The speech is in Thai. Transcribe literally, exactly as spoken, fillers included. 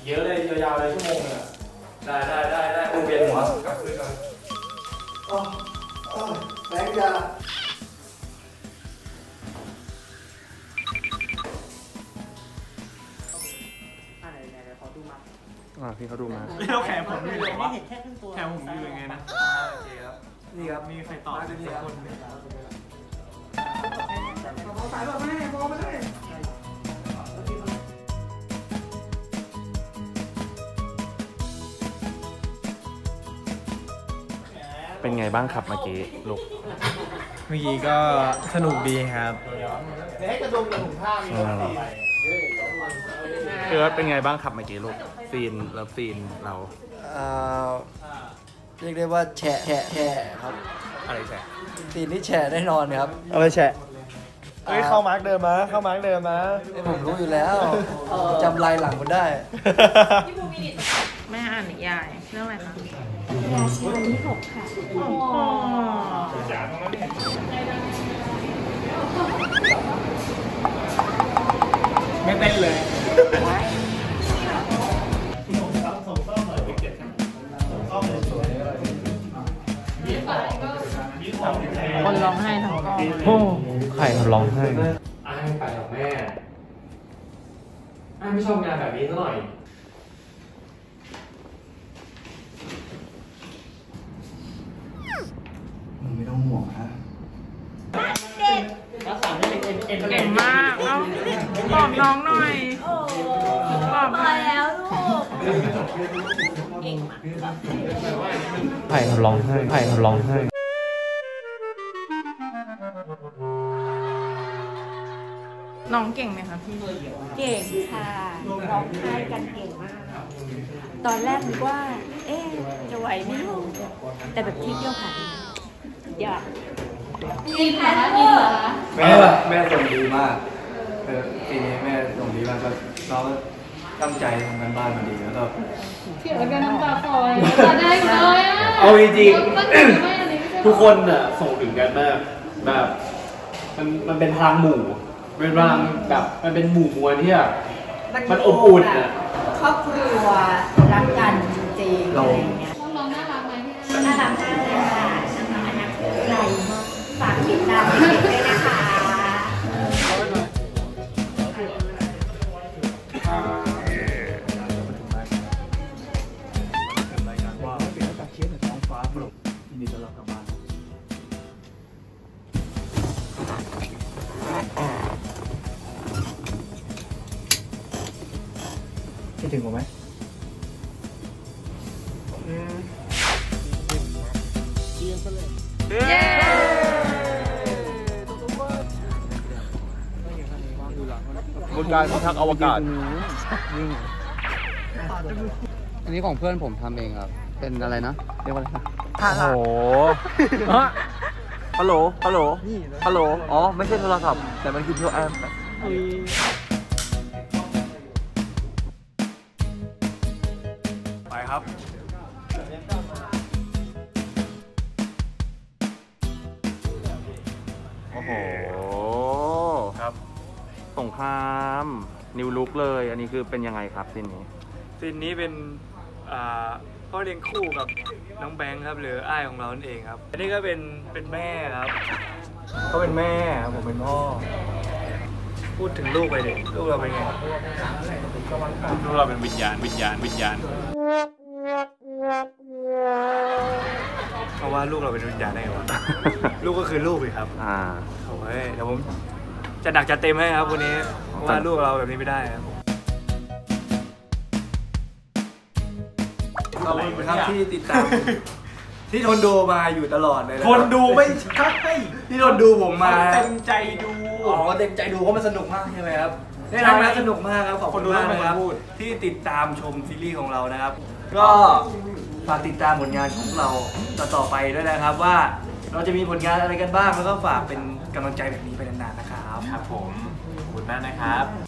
เยอะเลยยาวๆเลยชั่วโมงนึงอ่ะได้ได้ได้ได้โอเวียนหัวกลับคืนก่อนอ๋ออ๋อแบงค์ยาอ่าพี่เขาดูมาแล้วแขนผมอยู่เลยวะเห็นแค่ครึ่งตัวแขนผมอยู่ยังไงนะโอเคครับนี่ครับมีใครตอบสักคนไหมมองสายแบบไม่ได้มองไม่ได้เป็นไงบ้างครับเมื่อกี้ลูกเมื่อกี้ก็สนุกดีครับเดี๋ยวให้กระดุมกับถุงผ้ามีรถตีเอิร์ธเป็นไงบ้างครับเมื่อกี้ลูกซีนเลิฟซีนเราเรียกได้ว่าแฉะแฉะแฉะครับอะไรแฉะซีนที่แฉะแน่นอนครับอะไรแฉะเฮ้ยเข้ามาร์กเดิมมาเข้ามาร์กเดิมมาผมรู้อยู่แล้วจำลายหลังมันได้แม่อ่านนิยายเรื่องอะไรคะราชาที่หกค่ะไม่เต้นเลยคนร้องไห้ทั้งกองโอ้ใครร้องไห้อ้ายไปหรอกแม่อ้ายไม่ชอบงานแบบนี้ซะหน่อยมึงไม่ต้องห่วงนะเก่งมากเอ้าบอกน้องหน่อยบอกมาแล้วลูกเก่งมากใครร้องไห้ใครร้องไห้น้องเก่งไหมคะพี่เก่งค่ะร้องไห้กันเก่งมากตอนแรกนึกว่าเอ๊ะจะไหวไหมลูกแต่แบบที่เดียวค่ะยอดกินค่ะกินเหรอแม่แม่ส่งดีมากเออปีนี้แม่ส่งดีมากก็น้องตั้งใจทำงานบ้านมาดีแล้วก็เขียนแล้วก็น้ำตาคลอยตาได้เลยอ่ะเอาจริงๆทุกคนอ่ะส่งถึงกันมากแบบมันมันเป็นพลังหมู่เป็นพลังแบบมันเป็นหมู่มวลที่แบบมันอบอุ่นอ่ะครอบครัวรักกันจริงๆอะไรเงี้ยน้องน่ารักไหมพี่น่ารักมากเลยค่ะน้องอนาคตไกลฝากติดตามเด็กๆด้วยนะคะคิดถึงผมไหมเย้บนการพิทักษ์อวกาศอันนี้ของเพื่อนผมทำเองครับเป็นอะไรนะเรียกว่าอะไรนะโอ้โหฮัลโหลฮัลโหลฮัลโหลอ๋อไม่ใช่โทรศัพท์แต่มันคือโทรแอมไปครับโอ้โหครับสงครามนิวลุกเลยอันนี้คือเป็นยังไงครับซีนนี้ซีนนี้เป็นพ่อเลี้ยงคู่กับน้องแบงค์ครับหรืออ้ายของเรานั่นเองครับอันนี้ก็เป็นเป็นแม่ครับเขาเป็นแม่ผมเป็นพ่อพูดถึงลูกไปเลยลูกเราเป็นไงลูกเราเป็นวิญญาณวิญญาณวิญญาณเพราะว่าลูกเราเป็นวิญญาณได้ไงวะ ลูกก็คือลูกเลยครับอ่าโอ้ยเดี๋ยวผมจะหนักจะเต็มให้ครับวันนี้เพราะว่าลูกเราแบบนี้ไม่ได้ครับขอบคุณครับที่ติดตามที่ทนดูมาอยู่ตลอดเลยทนดูไม่ใช่ที่ทนดูผมมาเต็มใจดูอ๋อเต็มใจดูเพราะมันสนุกมากใช่ไหมครับได้ทำงานสนุกมากครับขอบคุณมากนะครับที่ติดตามชมซีรีส์ของเรานะครับก็ฝากติดตามผลงานของเราต่อไปด้วยนะครับว่าเราจะมีผลงานอะไรกันบ้างแล้วก็ฝากเป็นกำลังใจแบบนี้ไปนานๆนะครับครับผมขอบคุณมากนะครับ